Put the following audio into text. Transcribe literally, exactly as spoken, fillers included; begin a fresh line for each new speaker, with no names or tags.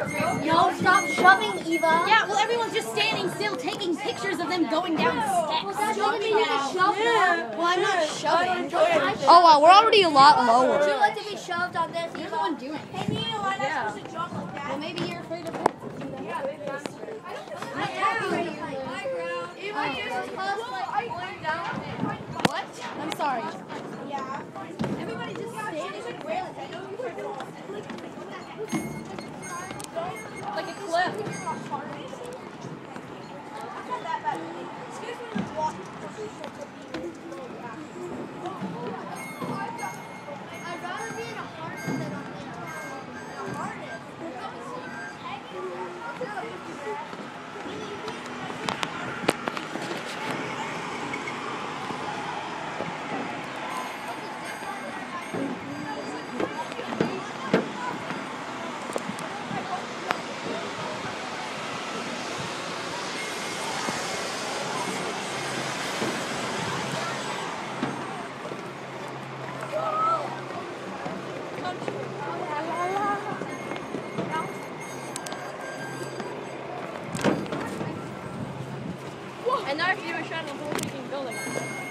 No, stop shoving, Eva.
Yeah, well, everyone's just standing still, taking pictures of them going down the steps.
Well, that doesn't mean you can shove them. Well, I'm not shoving.
Oh wow, we're already a lot lower.
Would you like to be shoved on this, Eva?
You're the one doing it.
Hey, Neil, why not supposed to jump like that?
Well, maybe you're afraid of it.
Yeah, maybe that's true. I am afraid of heights. My ground. Eva, just us, like, going down.
What? I'm sorry.
Yeah. Everybody just standing like railings. I know you were
Like a cliff.
Excuse me, let's walk. I'd rather be in a harness than on a harness.
And now if you were shot in the whole freaking building.